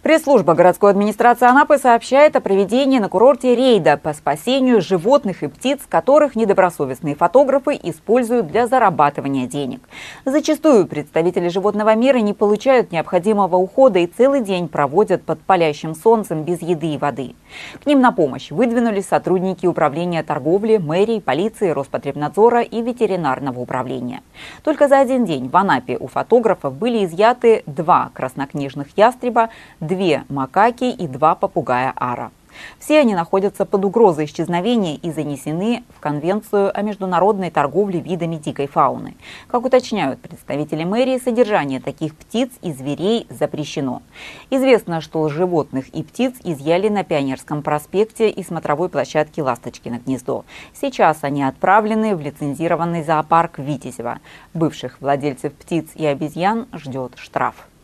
Пресс-служба городской администрации Анапы сообщает о проведении на курорте рейда по спасению животных и птиц, которых недобросовестные фотографы используют для зарабатывания денег. Зачастую представители животного мира не получают необходимого ухода и целый день проводят под палящим солнцем без еды и воды. К ним на помощь выдвинулись сотрудники управления торговли, мэрии, полиции, Роспотребнадзора и ветеринарного управления. Только за один день в Анапе у фотографов были изъяты 2 краснокнижных ястреба, 2 макаки и 2 попугая ара. Все они находятся под угрозой исчезновения и занесены в Конвенцию о международной торговле видами дикой фауны. Как уточняют представители мэрии, содержание таких птиц и зверей запрещено. Известно, что животных и птиц изъяли на Пионерском проспекте и смотровой площадке «Ласточкино гнездо». Сейчас они отправлены в лицензированный зоопарк Витязева. Бывших владельцев птиц и обезьян ждет штраф.